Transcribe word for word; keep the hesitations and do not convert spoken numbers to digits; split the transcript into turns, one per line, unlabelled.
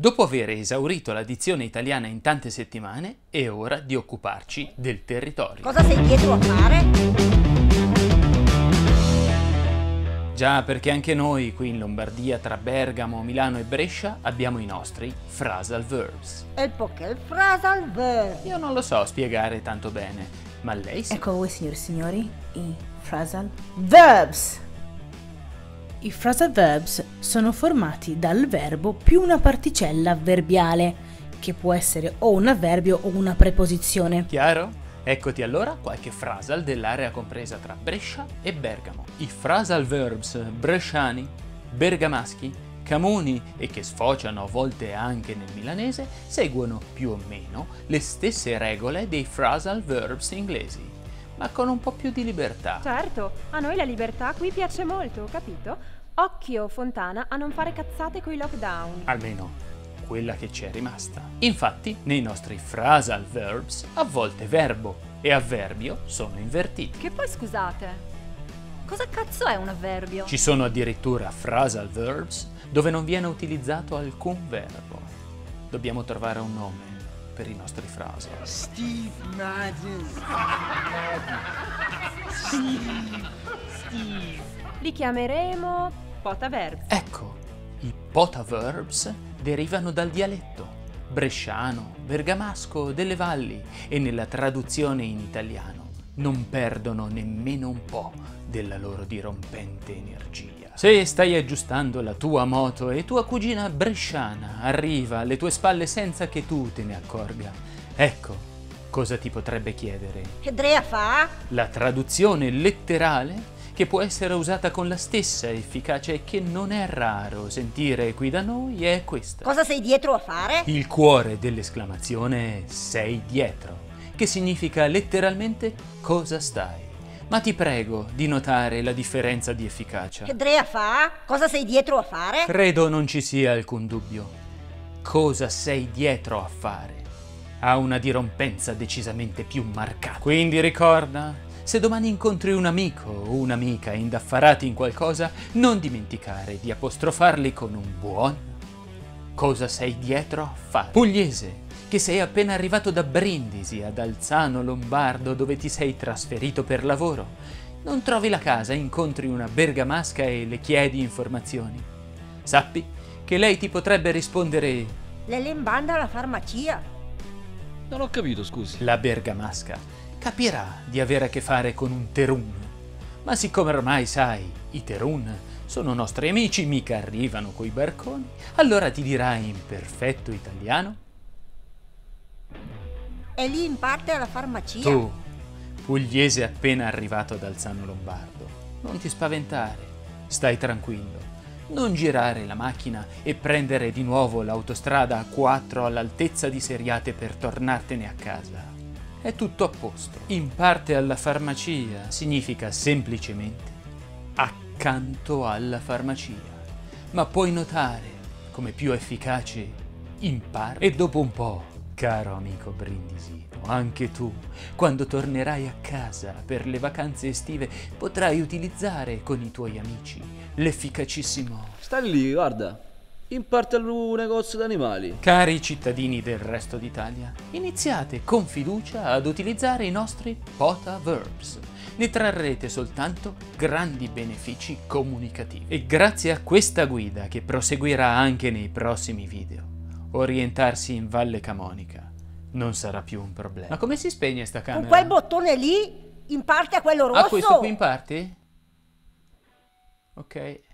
Dopo aver esaurito la dizione italiana in tante settimane, è ora di occuparci del territorio.
Cosa sei dietro a fare?
Già, perché anche noi qui in Lombardia, tra Bergamo, Milano e Brescia, abbiamo i nostri phrasal verbs.
E perché il phrasal verb?
Io non lo so spiegare tanto bene, ma lei sì.
Ecco a voi, signori e signori, i phrasal verbs. I phrasal verbs sono formati dal verbo più una particella avverbiale, che può essere o un avverbio o una preposizione.
Chiaro? Eccoti allora qualche phrasal dell'area compresa tra Brescia e Bergamo. I phrasal verbs bresciani, bergamaschi, camuni e che sfociano a volte anche nel milanese seguono più o meno le stesse regole dei phrasal verbs inglesi, ma con un po' più di libertà.
Certo, a noi la libertà qui piace molto, capito? Occhio, Fontana, a non fare cazzate coi lockdown.
Almeno quella che ci è rimasta. Infatti, nei nostri phrasal verbs, a volte verbo e avverbio sono invertiti.
Che poi scusate, cosa cazzo è un avverbio?
Ci sono addirittura phrasal verbs dove non viene utilizzato alcun verbo. Dobbiamo trovare un nome per i nostri phrasal.
Steve Madden. Steve. Steve.
Li chiameremo potaverbs.
Ecco, i potaverbs derivano dal dialetto bresciano, bergamasco delle valli e nella traduzione in italiano non perdono nemmeno un po' della loro dirompente energia. Se stai aggiustando la tua moto e tua cugina bresciana arriva alle tue spalle senza che tu te ne accorga, ecco cosa ti potrebbe chiedere.
Che drea fa?
La traduzione letterale che può essere usata con la stessa efficacia e che non è raro sentire qui da noi è questa.
Cosa sei dietro a fare?
Il cuore dell'esclamazione è sei dietro, che significa letteralmente cosa stai. Ma ti prego di notare la differenza di efficacia.
Che drea fa? Cosa sei dietro a fare?
Credo non ci sia alcun dubbio. Cosa sei dietro a fare ha una dirompenza decisamente più marcata. Quindi ricorda, se domani incontri un amico o un'amica indaffarati in qualcosa, non dimenticare di apostrofarli con un buon cosa sei dietro a fare. Pugliese, che sei appena arrivato da Brindisi ad Alzano Lombardo dove ti sei trasferito per lavoro, non trovi la casa, incontri una bergamasca e le chiedi informazioni. Sappi che lei ti potrebbe rispondere:
Le lembanda alla farmacia.
Non ho capito, scusi.
La bergamasca capirà di avere a che fare con un terun, ma siccome ormai sai, i terun sono nostri amici, mica arrivano coi barconi, allora ti dirà in perfetto italiano:
E lì in parte alla farmacia.
tu, pugliese appena arrivato ad Alzano Lombardo, non ti spaventare, stai tranquillo, non girare la macchina e prendere di nuovo l'autostrada A quattro all'altezza di Seriate per tornartene a casa. È tutto a posto. In parte alla farmacia significa semplicemente accanto alla farmacia, ma puoi notare come più efficace in parte. E dopo un po', caro amico brindisino, anche tu, quando tornerai a casa per le vacanze estive, potrai utilizzare con i tuoi amici l'efficacissimo
Stai lì, guarda. In parte al negozio d'animali.
Cari cittadini del resto d'Italia, iniziate con fiducia ad utilizzare i nostri potaverbs. Ne trarrete soltanto grandi benefici comunicativi. E grazie a questa guida, che proseguirà anche nei prossimi video, orientarsi in Valle Camonica non sarà più un problema. Ma come si spegne sta camera?
Con quel bottone lì, in parte a quello rosso.
Ah, questo qui in parte? Ok.